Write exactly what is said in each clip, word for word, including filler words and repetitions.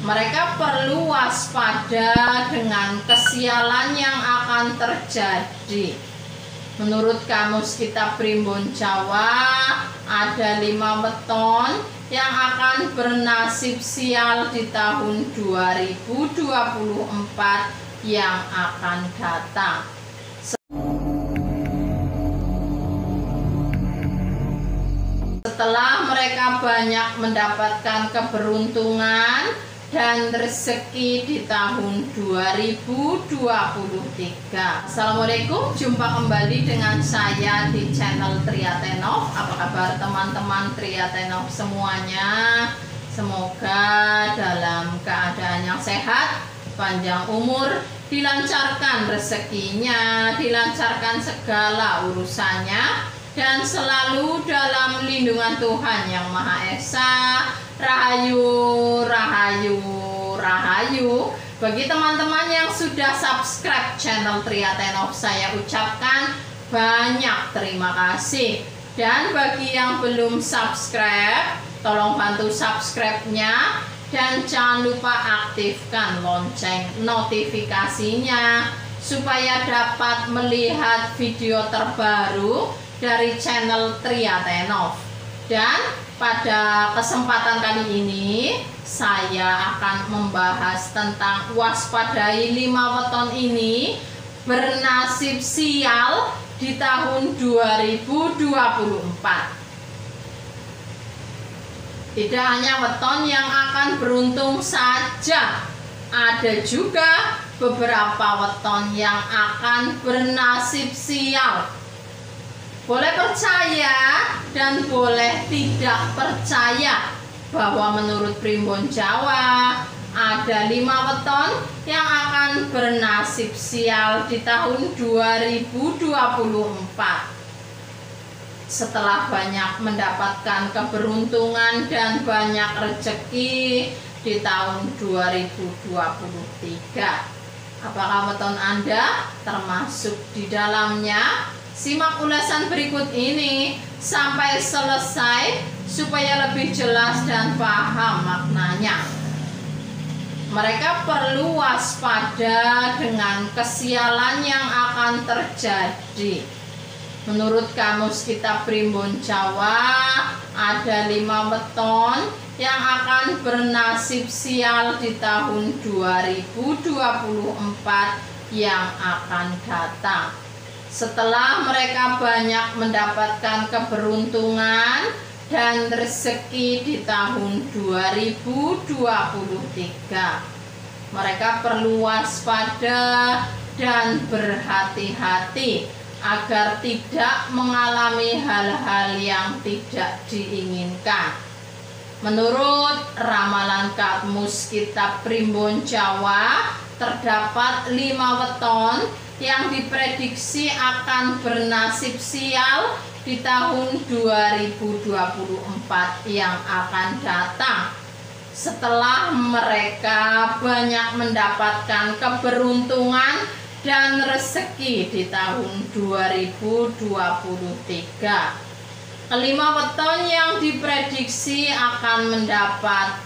Mereka perlu waspada dengan kesialan yang akan terjadi. Menurut Kamus Kitab Primbon Jawa, ada lima weton yang akan bernasib sial di tahun dua ribu dua puluh empat yang akan datang. Setelah mereka banyak mendapatkan keberuntungan dan rezeki di tahun dua ribu dua puluh tiga. Assalamualaikum, jumpa kembali dengan saya di channel Triatenov. Apa kabar teman-teman Triatenov semuanya? Semoga dalam keadaan yang sehat, panjang umur, dilancarkan rezekinya, dilancarkan segala urusannya, dan selalu dalam lindungan Tuhan Yang Maha Esa. Rahayu, rahayu, rahayu. Bagi teman-teman yang sudah subscribe channel Triatenov, saya ucapkan banyak terima kasih. Dan bagi yang belum subscribe, tolong bantu subscribe-nya. Dan jangan lupa aktifkan lonceng notifikasinya supaya dapat melihat video terbaru dari channel Triatenov. Dan pada kesempatan kali ini saya akan membahas tentang waspadai lima weton ini bernasib sial di tahun dua ribu dua puluh empat. Tidak hanya weton yang akan beruntung saja, ada juga beberapa weton yang akan bernasib sial. Boleh percaya dan boleh tidak percaya bahwa menurut Primbon Jawa ada lima weton yang akan bernasib sial di tahun dua ribu dua puluh empat. Setelah banyak mendapatkan keberuntungan dan banyak rezeki di tahun dua ribu dua puluh tiga. Apakah weton Anda termasuk di dalamnya? Simak ulasan berikut ini sampai selesai supaya lebih jelas dan paham maknanya. Mereka perlu waspada dengan kesialan yang akan terjadi. Menurut Kamus Kitab Primbon Jawa, ada lima weton yang akan bernasib sial di tahun dua ribu dua puluh empat yang akan datang. Setelah mereka banyak mendapatkan keberuntungan dan rezeki di tahun dua ribu dua puluh tiga, mereka perlu waspada dan berhati-hati agar tidak mengalami hal-hal yang tidak diinginkan. Menurut ramalan Kamus Kitab Primbon Jawa, terdapat lima weton yang diprediksi akan bernasib sial di tahun dua ribu dua puluh empat yang akan datang. Setelah mereka banyak mendapatkan keberuntungan dan rezeki di tahun dua ribu dua puluh tiga. Kelima weton yang diprediksi akan mendapat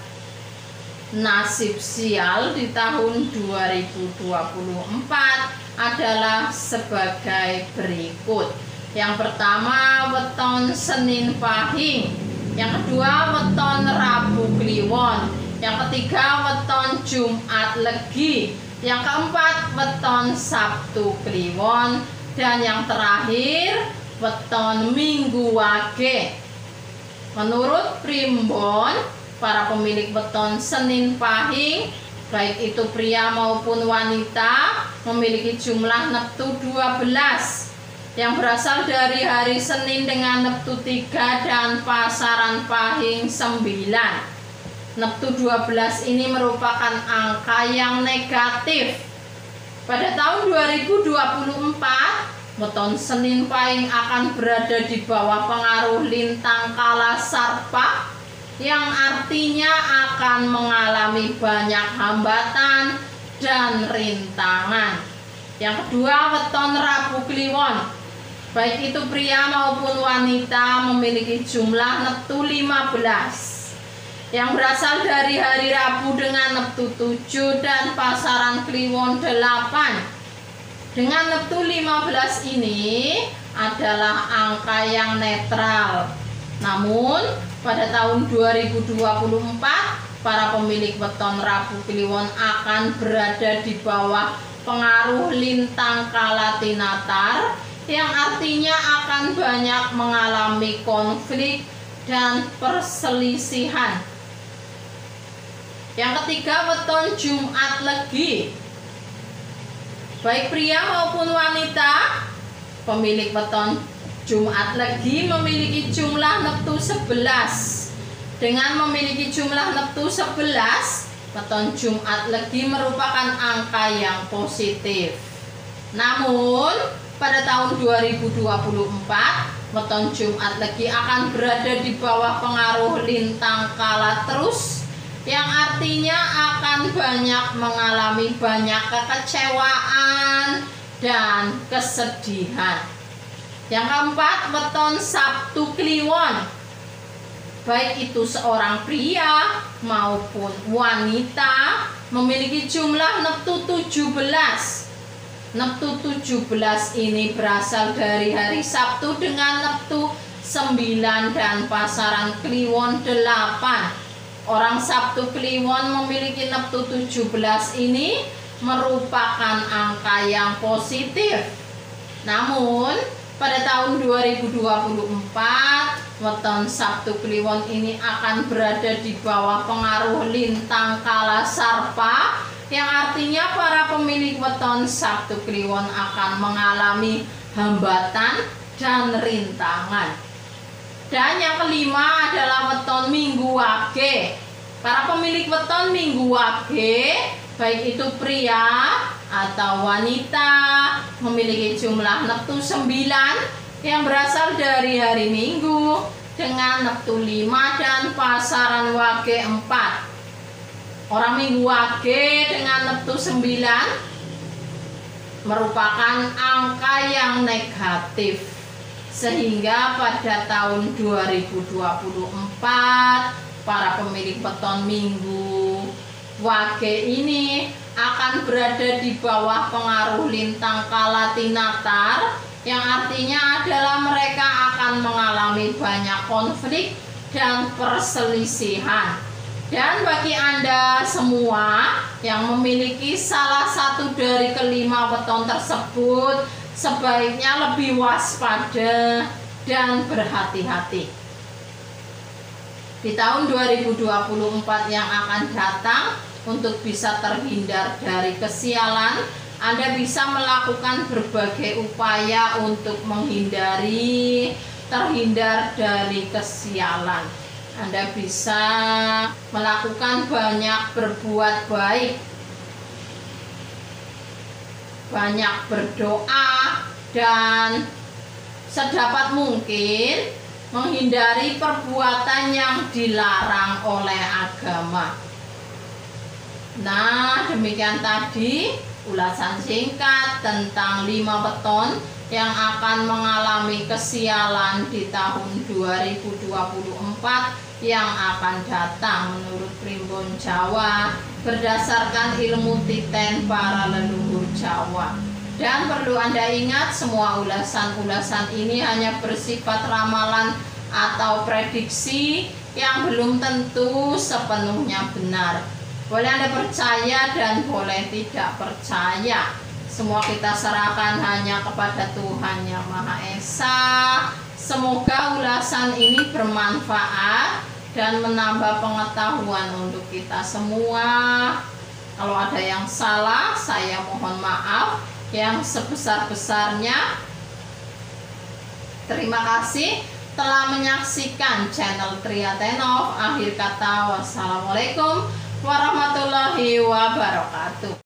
nasib sial di tahun dua ribu dua puluh empat adalah sebagai berikut. Yang pertama, weton Senin Pahing. Yang kedua, weton Rabu Kliwon. Yang ketiga, weton Jumat Legi. Yang keempat, weton Sabtu Kliwon. Dan yang terakhir, weton Minggu Wage. Menurut Primbon, para pemilik weton Senin Pahing, baik itu pria maupun wanita, memiliki jumlah neptu dua belas yang berasal dari hari Senin dengan neptu tiga dan pasaran Pahing sembilan. Neptu dua belas ini merupakan angka yang negatif. Pada tahun dua ribu dua puluh empat, weton Senin Pahing akan berada di bawah pengaruh lintang Kala Sarpa, yang artinya akan mengalami banyak hambatan dan rintangan. Yang kedua, weton Rabu Kliwon. Baik itu pria maupun wanita, memiliki jumlah neptu lima belas. yang berasal dari hari Rabu dengan neptu tujuh dan pasaran Kliwon delapan. Dengan neptu lima belas ini adalah angka yang netral. Namun pada tahun dua ribu dua puluh empat para pemilik weton Rabu Kliwon akan berada di bawah pengaruh lintang Kalatinatar, yang artinya akan banyak mengalami konflik dan perselisihan. Yang ketiga, weton Jumat Legi. Baik pria maupun wanita, pemilik weton Jumat Legi memiliki jumlah neptu sebelas. Dengan memiliki jumlah neptu sebelas, weton Jumat Legi merupakan angka yang positif. Namun, pada tahun dua ribu dua puluh empat, weton Jumat Legi akan berada di bawah pengaruh lintang Kalatrus, yang artinya akan banyak mengalami banyak kekecewaan dan kesedihan. Yang keempat, weton Sabtu Kliwon. Baik itu seorang pria maupun wanita memiliki jumlah neptu tujuh belas. Neptu tujuh belas ini berasal dari hari Sabtu dengan neptu sembilan dan pasaran Kliwon delapan. Orang Sabtu Kliwon memiliki neptu tujuh belas ini merupakan angka yang positif. Namun pada tahun dua ribu dua puluh empat, weton Sabtu Kliwon ini akan berada di bawah pengaruh lintang Kalasarpa, yang artinya para pemilik weton Sabtu Kliwon akan mengalami hambatan dan rintangan. Dan yang kelima adalah weton Minggu Wage. Para pemilik weton Minggu Wage, baik itu pria atau wanita, memiliki jumlah neptu sembilan yang berasal dari hari Minggu dengan neptu lima dan pasaran Wage empat. Orang Minggu Wage dengan neptu sembilan merupakan angka yang negatif, sehingga pada tahun dua ribu dua puluh empat para pemilik weton Minggu Wage ini akan berada di bawah pengaruh lintang Kalatinatar, yang artinya adalah mereka akan mengalami banyak konflik dan perselisihan. Dan bagi Anda semua yang memiliki salah satu dari kelima weton tersebut, sebaiknya lebih waspada dan berhati-hati. Di tahun dua ribu dua puluh empat yang akan datang, untuk bisa terhindar dari kesialan, Anda bisa melakukan berbagai upaya untuk menghindari terhindar dari kesialan. Anda bisa melakukan banyak berbuat baik, banyak berdoa, dan sedapat mungkin menghindari perbuatan yang dilarang oleh agama. Nah, demikian tadi ulasan singkat tentang lima weton yang akan mengalami kesialan di tahun dua ribu dua puluh empat yang akan datang menurut Primbon Jawa berdasarkan ilmu titen para leluhur Jawa. Dan perlu Anda ingat, semua ulasan-ulasan ini hanya bersifat ramalan atau prediksi yang belum tentu sepenuhnya benar. Boleh Anda percaya dan boleh tidak percaya. Semua kita serahkan hanya kepada Tuhan Yang Maha Esa. Semoga ulasan ini bermanfaat dan menambah pengetahuan untuk kita semua. Kalau ada yang salah, saya mohon maaf yang sebesar-besarnya. Terima kasih telah menyaksikan channel Triatenov. Akhir kata, wassalamualaikum warahmatullahi wabarakatuh.